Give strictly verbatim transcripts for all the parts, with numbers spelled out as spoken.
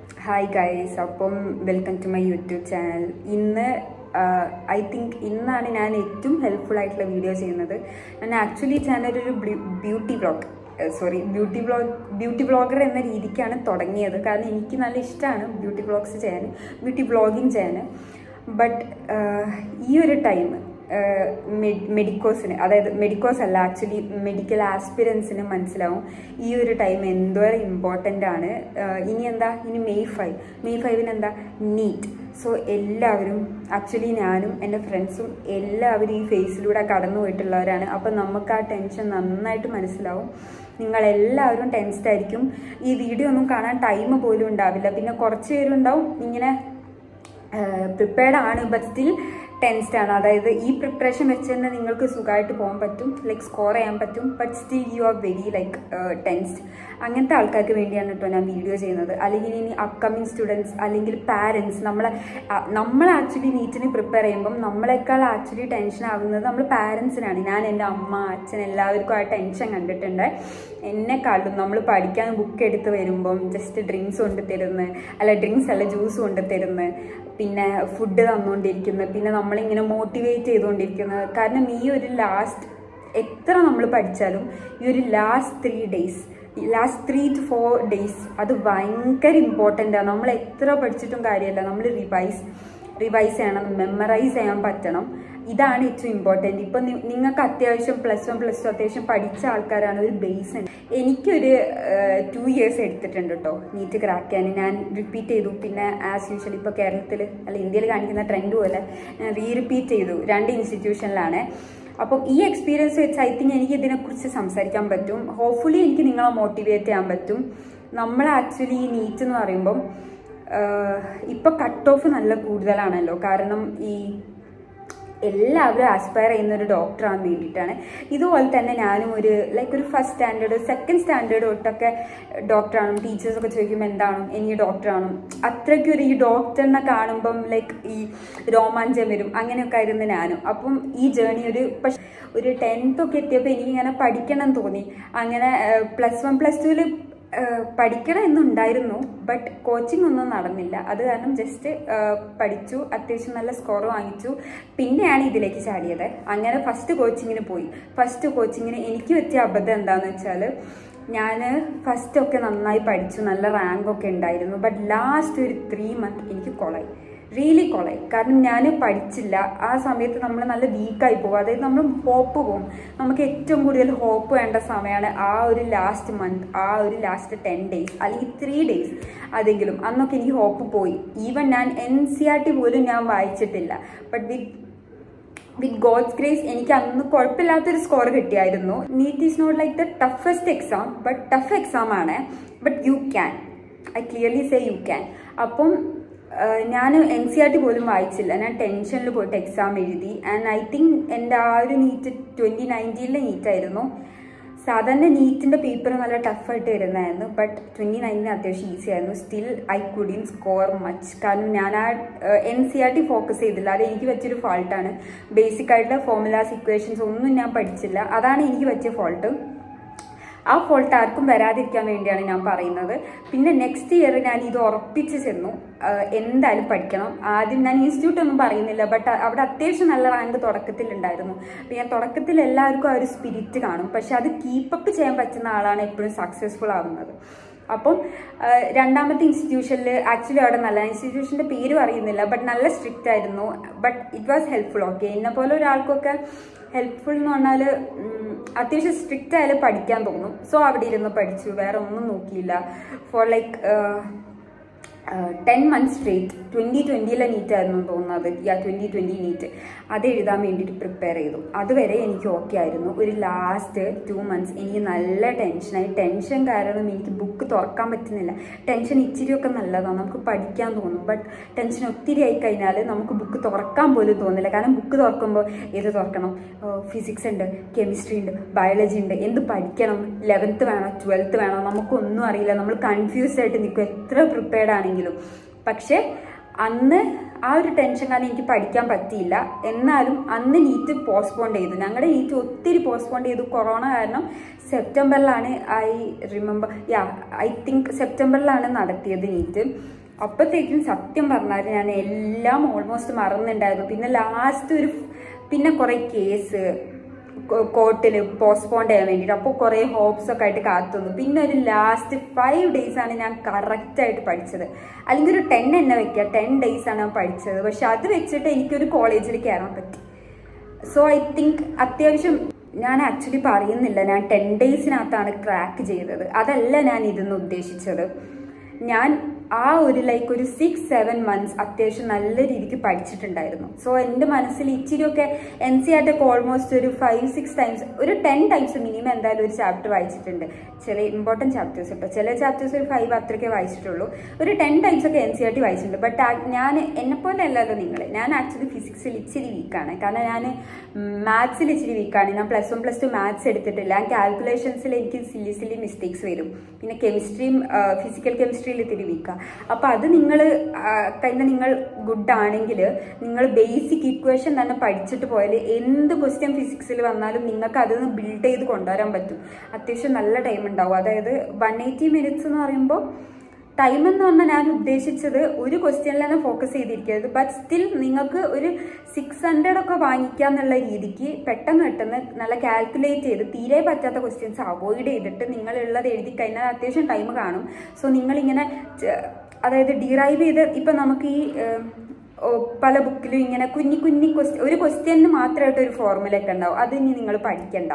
Hi guys, അപ്പം welcome to my YouTube channel. ഇന്ന് I think ഇന്നാണ് ഞാൻ ഏറ്റവും ഹെൽപ്ഫുൾ ആയിട്ടുള്ള വീഡിയോ ചെയ്യുന്നത്. ഞാൻ ആക്ച്വലി ചാനൽ ഒരു beauty vlog sorry beauty vlog beauty vlogger എന്ന രീതിക്കാണ് തുടങ്ങിയത്. കാരണം എനിക്ക് നല്ല ഇഷ്ടമാണ് ബ്യൂട്ടി വ്ളോഗ്സ് ചെയ്യാൻ, ബ്യൂട്ടി വ്ളോഗിങ് ചെയ്യാൻ. ബട്ട് ഈ ഒരു ടൈം മെഡിക്കോസിന്, അതായത് മെഡിക്കോസ് അല്ല ആക്ച്വലി മെഡിക്കൽ ആസ്പിരൻസിന് മനസ്സിലാവും ഈ ഒരു ടൈം എന്തോരം ഇമ്പോർട്ടൻ്റ് ആണ്. ഇനി എന്താ, ഇനി മെയ് ഫൈവ് മെയ് ഫൈവിന് എന്താ നീറ്റ്. സോ എല്ലാവരും, ആക്ച്വലി ഞാനും എൻ്റെ ഫ്രണ്ട്സും എല്ലാവരും ഈ ഫേസിലൂടെ കടന്നു പോയിട്ടുള്ളവരാണ്. അപ്പം നമുക്ക് ആ ടെൻഷൻ നന്നായിട്ട് മനസ്സിലാവും. നിങ്ങളെല്ലാവരും ടെൻസ്ഡ് ആയിരിക്കും. ഈ വീഡിയോ ഒന്നും കാണാൻ ടൈം പോലും ഉണ്ടാവില്ല. പിന്നെ കുറച്ച് പേരുണ്ടാവും ഇങ്ങനെ പ്രിപ്പയർഡ് ആണ് ബട്ട് സ്റ്റിൽ ടെൻസ്ഡ് ആണ്. അതായത് ഈ പ്രിപ്പറേഷൻ വെച്ച് തന്നെ നിങ്ങൾക്ക് സുഖമായിട്ട് പോകാൻ പറ്റും, ലൈക്ക് സ്കോർ ചെയ്യാൻ പറ്റും. But still you are very like tensed. അങ്ങനത്തെ ആൾക്കാർക്ക് വേണ്ടിയാണ് കേട്ടോ ഞാൻ വീഡിയോ ചെയ്യുന്നത്. അല്ലെങ്കിൽ ഇനി അപ്കമിങ് സ്റ്റുഡൻസ് അല്ലെങ്കിൽ പാരൻസ്, നമ്മളെ നമ്മൾ ആക്ച്വലി നീറ്റിന് പ്രിപ്പയർ ചെയ്യുമ്പം നമ്മളെക്കാൾ ആക്ച്വലി ടെൻഷൻ ആവുന്നത് നമ്മൾ പാരൻസിനാണ്. ഞാൻ എൻ്റെ അമ്മ അച്ഛൻ എല്ലാവർക്കും ആ ടെൻഷൻ കണ്ടിട്ടുണ്ട്. എന്നെക്കാളും നമ്മൾ പഠിക്കാൻ ബുക്ക് എടുത്ത് വരുമ്പം ജസ്റ്റ് ഡ്രിങ്ക്സ് കൊണ്ട് തരുന്നു, അല്ല ഡ്രിങ്ക്സ് അല്ല ജ്യൂസ് കൊണ്ട് തരുന്നു, പിന്നെ ഫുഡ് തന്നുകൊണ്ടിരിക്കുന്നത്, പിന്നെ നമ്മളിങ്ങനെ മോട്ടിവേറ്റ് ചെയ്തുകൊണ്ടിരിക്കുന്നത്. കാരണം ഈ ഒരു ലാസ്റ്റ് എത്ര നമ്മൾ പഠിച്ചാലും ഈ ഒരു last three days last three to four days അത് ഭയങ്കര ഇമ്പോർട്ടൻ്റ് ആണ്. നമ്മൾ എത്ര പഠിച്ചിട്ടും കാര്യമല്ല, നമ്മൾ റിവൈസ് റിവൈസ് ചെയ്യണം, മെമ്മറൈസ് ചെയ്യാൻ പറ്റണം. ഇതാണ് ഏറ്റവും ഇമ്പോർട്ടൻറ്റ്. ഇപ്പം നിങ്ങൾക്ക് അത്യാവശ്യം പ്ലസ് വൺ പ്ലസ് ടു അത്യാവശ്യം പഠിച്ച ആൾക്കാരാണ്, ഒരു ബേസ് ഉണ്ട്. എനിക്കൊരു ടു ഇയേഴ്സ് എടുത്തിട്ടുണ്ട് കേട്ടോ നീറ്റ് ക്രാക്ക് ചെയ്യാൻ. ഞാൻ റിപ്പീറ്റ് ചെയ്തു. പിന്നെ ആസ് യൂഷ്വൽ ഇപ്പോൾ കേരളത്തിൽ അല്ല ഇന്ത്യയിൽ കാണിക്കുന്ന ട്രെൻഡ് പോലെ ഞാൻ റീ റിപ്പീറ്റ് ചെയ്തു. രണ്ട് ഇൻസ്റ്റിറ്റ്യൂഷനിലാണ്. അപ്പം ഈ എക്സ്പീരിയൻസ് വെച്ച് ഐ തിങ്ക് എനിക്ക് ഇതിനെക്കുറിച്ച് സംസാരിക്കാൻ പറ്റും. ഹോപ്പ്ഫുള്ളി എനിക്ക് നിങ്ങളെ മോട്ടിവേറ്റ് ചെയ്യാൻ പറ്റും. നമ്മൾ ആക്ച്വലി ഈ നീറ്റ് എന്ന് പറയുമ്പം ഇപ്പം കട്ട് ഓഫ് നല്ല കൂടുതലാണല്ലോ. കാരണം ഈ എല്ലാവരും ആസ്പയർ ചെയ്യുന്ന ഒരു ഡോക്ടറാകാൻ വേണ്ടിയിട്ടാണ്. ഇതുപോലെ തന്നെ ഞാനും ഒരു ലൈക്ക് ഒരു ഫസ്റ്റ് സ്റ്റാൻഡേർഡ് സെക്കൻഡ് സ്റ്റാൻഡേർഡ് തൊട്ടൊക്കെ ഡോക്ടറാണ്. ടീച്ചേഴ്സൊക്കെ ചോദിക്കുമ്പോൾ എന്താണ് എനിക്ക് ഡോക്ടറാണ്. അത്രയ്ക്കൊരു ഈ ഡോക്ടറിനെ കാണുമ്പം ലൈക്ക് ഈ രോമാഞ്ചം വരും. അങ്ങനെയൊക്കെ ആയിരുന്നു ഞാനും. അപ്പം ഈ ജേണി ഒരു പക്ഷെ ഒരു ടെൻത്തൊക്കെ എത്തിയപ്പോൾ എനിക്കിങ്ങനെ പഠിക്കണം തോന്നി. അങ്ങനെ പ്ലസ് വൺ പ്ലസ് ടുവിൽ പഠിക്കണം എന്നുണ്ടായിരുന്നു. ബട്ട് കോച്ചിങ് ഒന്നും നടന്നില്ല. അത് കാരണം ജസ്റ്റ് പഠിച്ചു, അത്യാവശ്യം നല്ല സ്കോർ വാങ്ങിച്ചു. പിന്നെയാണ് ഇതിലേക്ക് ചാടിയത്. അങ്ങനെ ഫസ്റ്റ് കോച്ചിങ്ങിന് പോയി. ഫസ്റ്റ് കോച്ചിങ്ങിന് എനിക്ക് പറ്റിയ അബദ്ധം എന്താണെന്ന് വെച്ചാൽ, ഞാൻ ഫസ്റ്റൊക്കെ നന്നായി പഠിച്ചു, നല്ല റാങ്കൊക്കെ ഉണ്ടായിരുന്നു. ബട്ട് ലാസ്റ്റ് ഒരു ത്രീ മന്ത് എനിക്ക് കൊളായി, റിയലി കൊളായി. കാരണം ഞാൻ പഠിച്ചില്ല. ആ സമയത്ത് നമ്മൾ നല്ല വീക്കായി പോകും. അതായത് നമ്മൾ ഹോപ്പ് പോകും. നമുക്ക് ഏറ്റവും കൂടുതൽ ഹോപ്പ് വേണ്ട സമയമാണ് ആ ഒരു ലാസ്റ്റ് മന്ത്, ആ ഒരു ലാസ്റ്റ് ടെൻ ഡേയ്സ് അല്ലെങ്കിൽ ത്രീ ഡേയ്സ് അതെങ്കിലും. അന്നൊക്കെ എനിക്ക് ഹോപ്പ് പോയി. ഈവൻ ഞാൻ എൻ സി ആർ ടി പോലും ഞാൻ വായിച്ചിട്ടില്ല. But with with God's grace എനിക്ക് അന്ന് കുഴപ്പമില്ലാത്തൊരു സ്കോർ കിട്ടിയായിരുന്നു. NEET is not like the toughest exam, but tough exam ആണ്. But you can, I clearly say you can. അപ്പം ഞാൻ എൻ സി ആർ ടി പോലും വായിച്ചില്ല. ഞാൻ ടെൻഷനിൽ പോയിട്ട് എക്സാം എഴുതി. ആൻഡ് ഐ തിങ്ക് എൻ്റെ ആ ഒരു നീറ്റ് ട്വൻറ്റി നയൻറ്റീനിലെ നീറ്റായിരുന്നു. സാധാരണ നീറ്റിൻ്റെ പേപ്പർ നല്ല ടഫായിട്ട് വരുന്നതായിരുന്നു. ബട്ട് ട്വൻറ്റി നയൻറ്റീൻ അത്യാവശ്യം ഈസി ആയിരുന്നു. Still I couldn't score much. കാരണം ഞാൻ ആ N C R T focus ചെയ്തില്ല. അത് എനിക്ക് പറ്റിയൊരു ഫോൾട്ടാണ്. ബേസിക് ആയിട്ടുള്ള ഫോർമുലാസ് ഇക്വേഷൻസ് ഒന്നും ഞാൻ പഠിച്ചില്ല. അതാണ് എനിക്ക് പറ്റിയ ഫോൾട്ട്. ആ ഫോൾട്ട് ആർക്കും വരാതിരിക്കാൻ വേണ്ടിയാണ് ഞാൻ പറയുന്നത്. പിന്നെ നെക്സ്റ്റ് ഇയർ ഞാൻ ഇത് ഉറപ്പിച്ച് ചെന്നു, എന്തായാലും പഠിക്കണം. ആദ്യം ഞാൻ ഇൻസ്റ്റിറ്റ്യൂട്ട് ഒന്നും പറയുന്നില്ല, ബട്ട് അവിടെ അത്യാവശ്യം നല്ല റാങ്ക് തുടക്കത്തിലുണ്ടായിരുന്നു. അപ്പം ഞാൻ തുടക്കത്തിൽ എല്ലാവർക്കും ആ ഒരു സ്പിരിറ്റ് കാണും. പക്ഷെ അത് കീപ്പപ്പ് ചെയ്യാൻ പറ്റുന്ന ആളാണ് എപ്പോഴും സക്സസ്ഫുൾ ആവുന്നത്. അപ്പം രണ്ടാമത്തെ ഇൻസ്റ്റിറ്റ്യൂഷനിൽ ആക്ച്വലി അവിടെ നല്ല ഇൻസ്റ്റിറ്റ്യൂഷൻ്റെ പേര് പറയുന്നില്ല, ബട്ട് നല്ല സ്ട്രിക്റ്റ് ആയിരുന്നു. But it was helpful. Okay, എന്നെ പോലെ ഒരാൾക്കൊക്കെ ഹെൽപ്ഫുൾ എന്ന് പറഞ്ഞാൽ അത്യാവശ്യം സ്ട്രിക്റ്റ് ആയാലും പഠിക്കാൻ തോന്നും. സോ അവിടെ ഇരുന്ന് പഠിച്ചു, വേറെ ഒന്നും നോക്കിയില്ല. For like ten months straight. Twenty ട്വൻറ്റിയിലെ നീറ്റായിരുന്നു തോന്നുന്നത്. യാ ട്വൻറ്റി ട്വൻറ്റി നീറ്റ് അത് എഴുതാൻ വേണ്ടിയിട്ട് പ്രിപ്പയർ ചെയ്തു. അതുവരെ എനിക്ക് ഓക്കെ ആയിരുന്നു. ഒരു ലാസ്റ്റ് ടു മന്ത്സ് എനിക്ക് നല്ല ടെൻഷനായി. ടെൻഷൻ കാരണം എനിക്ക് ബുക്ക് തുറക്കാൻ പറ്റുന്നില്ല. ടെൻഷൻ ഇച്ചിരിയൊക്കെ നല്ലതാണ്, നമുക്ക് പഠിക്കാൻ തോന്നും. ബട്ട് ടെൻഷൻ ഒത്തിരി ആയി കഴിഞ്ഞാൽ നമുക്ക് ബുക്ക് തുറക്കാൻ പോലും തോന്നില്ല. കാരണം ബുക്ക് തുറക്കുമ്പോൾ ഏത് തുറക്കണം, ഫിസിക്സ് ഉണ്ട്, കെമിസ്ട്രി ഉണ്ട്, ബയോളജി ഉണ്ട്, എന്ത് പഠിക്കണം, ലെവൻത്ത് വേണോ ട്വൽത്ത് വേണോ, നമുക്കൊന്നും അറിയില്ല. നമ്മൾ കൺഫ്യൂസ്ഡ് ആയിട്ട് നിൽക്കും എത്ര പ്രിപ്പയർഡ് ആണെങ്കിലും. പക്ഷെ അന്ന് ആ ഒരു ടെൻഷൻ കാരണം എനിക്ക് പഠിക്കാൻ പറ്റിയില്ല. എന്നാലും അന്ന് നീറ്റ് പോസ്റ്റ്പോൺ ചെയ്തു. ഞങ്ങളുടെ നീറ്റ് ഒത്തിരി പോസ്റ്റ്പോൺ ചെയ്തു. കൊറോണ കാരണം സെപ്റ്റംബറിലാണ് I remember yeah I think സെപ്റ്റംബറിലാണ് നടത്തിയത് നീറ്റ്. അപ്പോഴത്തേക്കും സത്യം പറഞ്ഞാൽ ഞാൻ എല്ലാം ഓൾമോസ്റ്റ് മറന്നുണ്ടായിരുന്നു. പിന്നെ ലാസ്റ്റ് ഒരു പിന്നെ കുറേ കേസ് കോർട്ടിൽ പോസ്റ്റ്പോണ്ട് ചെയ്യാൻ വേണ്ടിയിട്ട്, അപ്പോൾ കുറേ ഹോപ്സ് ഒക്കെ ആയിട്ട് കാത്തുനിന്നു. പിന്നെ ഒരു ലാസ്റ്റ് ഫൈവ് ഡേയ്സ് ആണ് ഞാൻ കറക്റ്റായിട്ട് പഠിച്ചത്. അല്ലെങ്കിൽ ഒരു ടെൻ എന്നെ വെക്കുക, ടെൻ ഡേയ്സ് ആണ് ഞാൻ പഠിച്ചത്. പക്ഷെ അത് വെച്ചിട്ട് എനിക്കൊരു കോളേജിൽ കയറാൻ പറ്റി. സോ ഐ തിങ്ക് അത്യാവശ്യം ഞാൻ ആക്ച്വലി പറയുന്നില്ല ഞാൻ ടെൻ ഡേയ്സിനകത്താണ് ക്രാക്ക് ചെയ്തത്, അതല്ല ഞാൻ ഇതെന്ന് ഉദ്ദേശിച്ചത്. ഞാൻ ആ ഒരു ലൈക്ക് ഒരു സിക്സ് സെവൻ മന്ത്സ് അത്യാവശ്യം നല്ല രീതിക്ക് പഠിച്ചിട്ടുണ്ടായിരുന്നു. സോ എൻ്റെ മനസ്സിൽ ഇച്ചിരിയൊക്കെ എൻ സി ആർ ടി ഒക്കെ ഓൾമോസ്റ്റ് ഒരു ഫൈവ് സിക്സ് ടൈംസ് ഒരു ടെൻ ടൈംസ് മിനിമം എന്തായാലും ഒരു ചാപ്റ്റർ വായിച്ചിട്ടുണ്ട്. ചില ഇമ്പോർട്ടൻറ്റ് ചാപ്റ്റേഴ്സ് ഇപ്പോൾ ചില ചാപ്റ്റേഴ്സ് ഒരു ഫൈവ് അത്രയ്ക്കേ വായിച്ചിട്ടുള്ളൂ. ഒരു ടെൻ ടൈംസ് ഒക്കെ എൻ സി ആർ ടി വായിച്ചിട്ടുണ്ട്. ബട്ട് ഞാൻ എന്നെപ്പോലെ അല്ലല്ലോ നിങ്ങൾ. ഞാൻ ആക്ച്വലി ഫിസിക്സിൽ ഇച്ചിരി വീക്കാണ്. കാരണം ഞാൻ മാത്സിൽ ഇച്ചിരി വീക്കാണ്. ഞാൻ plus one plus two maths എടുത്തിട്ടില്ല. ഞാൻ കാൽക്കുലേഷൻസിൽ എനിക്ക് സില്ലി സില്ലി മിസ്റ്റേക്സ് വരും. പിന്നെ കെമിസ്ട്രിയും ഫിസിക്കൽ കെമിസ്ട്രിയിൽ ഇത്തിരി വീക്കാണ്. അപ്പോൾ അത് നിങ്ങൾ കഴിഞ്ഞ നിങ്ങൾ ഗുഡ് ആണെങ്കിൽ നിങ്ങൾ ബേസിക് ഇക്വേഷൻ തന്നെ പഠിച്ചിട്ട് പോയാൽ എന്ത് ക്വസ്റ്റ്യൻ ഫിസിക്സിൽ വന്നാലും നിങ്ങൾക്ക് അതിൽ നിന്ന് ബിൽഡ് ചെയ്ത് കൊണ്ടുവരാൻ പറ്റും. അത്യാവശ്യം നല്ല ടൈം ഉണ്ടാവും. അതായത് വൺ എയ്റ്റി മിനിറ്റ്സ് എന്ന് പറയുമ്പോൾ ടൈം എന്ന് പറഞ്ഞാൽ ഞാൻ ഉദ്ദേശിച്ചത് ഒരു ക്വസ്റ്റ്യനിൽ തന്നെ ഫോക്കസ് ചെയ്തിരിക്കരുത്. ബട്ട് സ്റ്റിൽ നിങ്ങൾക്ക് ഒരു സിക്സ് ഹൺഡ്രഡ് ഒക്കെ വാങ്ങിക്കുക എന്നുള്ള രീതിക്ക് പെട്ടെന്ന് പെട്ടെന്ന് നല്ല കാൽക്കുലേറ്റ് ചെയ്ത് തീരെ പറ്റാത്ത ക്വസ്റ്റ്യൻസ് അവോയ്ഡ് ചെയ്തിട്ട് നിങ്ങളുള്ളത് എഴുതി കഴിഞ്ഞാൽ അത്യാവശ്യം ടൈം കാണും. സോ നിങ്ങളിങ്ങനെ അതായത് ഡിറൈവ് ചെയ്ത് ഇപ്പം നമുക്ക് ഈ പല ബുക്കിലും ഇങ്ങനെ കുഞ്ഞി കുഞ്ഞി ക്വസ്റ്റ്യൻ ഒരു ക്വസ്റ്റ്യന് മാത്രമായിട്ട് ഒരു ഫോർമുലയൊക്കെ ഉണ്ടാവും. അത് ഇനി നിങ്ങൾ പഠിക്കണ്ട.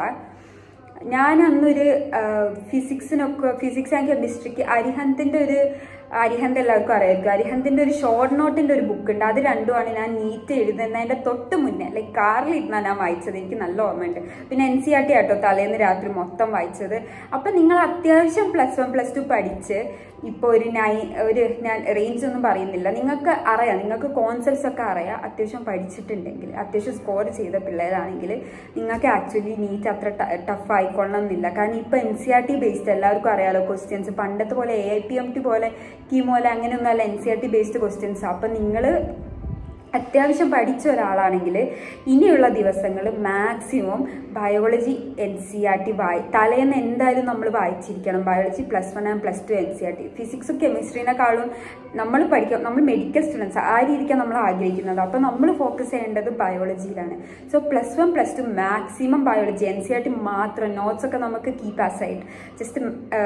ഞാൻ അന്നൊരു ഫിസിക്സിനൊക്കെ ഫിസിക്സ് ആൻഡ് കെമിസ്ട്രിക്ക് അരിഹന്തിൻ്റെ ഒരു അരിഹന്ത് എല്ലാവർക്കും അറിയായിരിക്കും. അരിഹന്തിൻ്റെ ഒരു ഷോർട്ട് നോട്ടിൻ്റെ ഒരു ബുക്ക് ഉണ്ട്. അത് രണ്ടുമാണ് ഞാൻ നീറ്റ് എഴുതുന്നതിൻ്റെ തൊട്ട് മുന്നേ ലൈക്ക് കാറിലിരുന്നാണ് ഞാൻ വായിച്ചത്. എനിക്ക് നല്ല ഓർമ്മയുണ്ട്. പിന്നെ എൻ സി ആർ ടി ആട്ടോ തലേന്ന് രാത്രി മൊത്തം വായിച്ചത്. അപ്പം നിങ്ങൾ അത്യാവശ്യം പ്ലസ് വൺ പ്ലസ് ടു പഠിച്ച് ഇപ്പോൾ ഒരു നൈ ഒരു ഞാൻ റേഞ്ച് ഒന്നും പറയുന്നില്ല, നിങ്ങൾക്ക് അറിയാം, നിങ്ങൾക്ക് കോൺസെപ്റ്റ്സ് ഒക്കെ അറിയാം. അത്യാവശ്യം പഠിച്ചിട്ടുണ്ടെങ്കിൽ അത്യാവശ്യം സ്കോർ ചെയ്ത പിള്ളേരാണെങ്കിൽ നിങ്ങൾക്ക് ആക്ച്വലി നീറ്റ് അത്ര ടഫ് ആയിക്കൊള്ളണം എന്നില്ല. കാരണം ഇപ്പോൾ N C R T based എല്ലാവർക്കും അറിയാലോ ക്വസ്റ്റ്യൻസ്. പണ്ടത്തെ പോലെ A I P M T പോലെ കീമോല അങ്ങനെയൊന്നുമല്ല, N C R T based questions. അപ്പം നിങ്ങൾ അത്യാവശ്യം പഠിച്ച ഒരാളാണെങ്കിൽ ഇനിയുള്ള ദിവസങ്ങൾ maximum biology N C R T വായി തലേന്ന് എന്തായാലും നമ്മൾ വായിച്ചിരിക്കണം. Biology plus one and plus two N C R T. ഫിസിക്സും കെമിസ്ട്രീനെക്കാളും നമ്മൾ പഠിക്കാം, നമ്മൾ മെഡിക്കൽ സ്റ്റുഡൻസ് ആ രീതിക്കാണ് നമ്മൾ ആഗ്രഹിക്കുന്നത്. അപ്പോൾ നമ്മൾ ഫോക്കസ് ചെയ്യേണ്ടത് ബയോളജിയിലാണ്. So plus one plus two maximum biology N C R T മാത്രം. നോട്ട്സ് ഒക്കെ നമുക്ക് keep aside just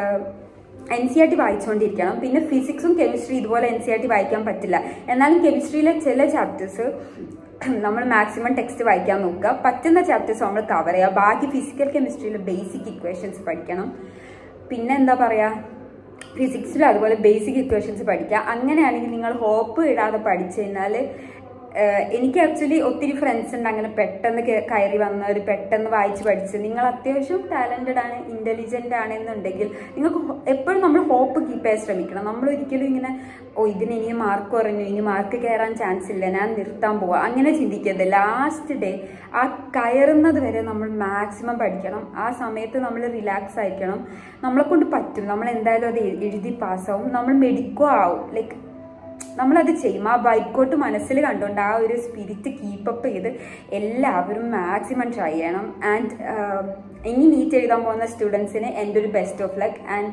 N C R T വായിച്ചുകൊണ്ടിരിക്കണം. പിന്നെ ഫിസിക്സും കെമിസ്ട്രി ഇതുപോലെ എൻ സി ആർ ടി വായിക്കാൻ പറ്റില്ല. എന്നാലും കെമിസ്ട്രിയിലെ ചില ചാപ്റ്റേഴ്സ് നമ്മൾ മാക്സിമം ടെക്സ്റ്റ് വായിക്കാൻ നോക്കുക. പറ്റുന്ന ചാപ്റ്റേഴ്സ് നമ്മൾ കവർ ചെയ്യുക. ബാക്കി ഫിസിക്കൽ കെമിസ്ട്രിയിൽ ബേസിക് ഇക്വേഷൻസ് പഠിക്കണം. പിന്നെ എന്താ പറയുക, ഫിസിക്സിൽ അതുപോലെ ബേസിക് ഇക്വേഷൻസ് പഠിക്കുക. അങ്ങനെയാണെങ്കിൽ നിങ്ങൾ ഹോപ്പ് ഇടാതെ പഠിച്ചു കഴിഞ്ഞാൽ എനിക്ക് ആക്ച്വലി ഒത്തിരി ഫ്രണ്ട്സ് ഉണ്ട് അങ്ങനെ പെട്ടെന്ന് കയറി വന്നവർ പെട്ടെന്ന് വായിച്ച് പഠിച്ച്. നിങ്ങൾ അത്യാവശ്യം ടാലൻറ്റഡ് ആണ്, ഇൻ്റലിജൻ്റ് ആണെന്നുണ്ടെങ്കിൽ നിങ്ങൾക്ക് എപ്പോഴും നമ്മൾ ഹോപ്പ് കീപ്പ് ചെയ്യാൻ ശ്രമിക്കണം. നമ്മൾ ഒരിക്കലും ഇങ്ങനെ ഓ ഇതിന് ഇനി മാർക്ക് കുറഞ്ഞു, ഇനി മാർക്ക് കയറാൻ ചാൻസ് ഇല്ല, ഞാൻ നിർത്താൻ പോവാം, അങ്ങനെ ചിന്തിക്കരുത്. ലാസ്റ്റ് ഡേ ആ കയറുന്നത് വരെ നമ്മൾ മാക്സിമം പഠിക്കണം. ആ സമയത്ത് നമ്മൾ റിലാക്സ് ആയിരിക്കണം. നമ്മളെ കൊണ്ട് പറ്റും, നമ്മൾ എന്തായാലും അത് എഴുതി പാസ്സാവും, നമ്മൾ മെഡിക്കോ ആവും. ലൈക്ക് നമ്മളത് ചെയ്യും. ആ ബൈക്കോട്ട് മനസ്സിൽ കണ്ടുകൊണ്ട് ആ ഒരു സ്പിരിറ്റ് കീപ്പപ്പ് ചെയ്ത് എല്ലാവരും മാക്സിമം ട്രൈ ചെയ്യണം. ആൻഡ് ഇനി നീറ്റ് എഴുതാൻ പോകുന്ന സ്റ്റുഡൻസിന് എൻ്റെ ഒരു ബെസ്റ്റ് ഓഫ് ലക്ക്. ആൻഡ്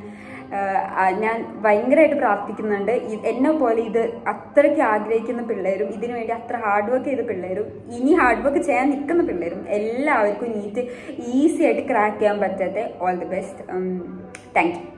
ഞാൻ ഭയങ്കരമായിട്ട് പ്രാർത്ഥിക്കുന്നുണ്ട് എന്നെ പോലെ ഇത് അത്രയ്ക്ക് ആഗ്രഹിക്കുന്ന പിള്ളേരും ഇതിനു വേണ്ടി അത്ര ഹാർഡ് വർക്ക് ചെയ്ത പിള്ളേരും ഇനി ഹാർഡ് വർക്ക് ചെയ്യാൻ നിൽക്കുന്ന പിള്ളേരും എല്ലാവർക്കും നീറ്റ് ഈസി ആയിട്ട് ക്രാക്ക് ചെയ്യാൻ പറ്റാത്ത all the best. Thank U.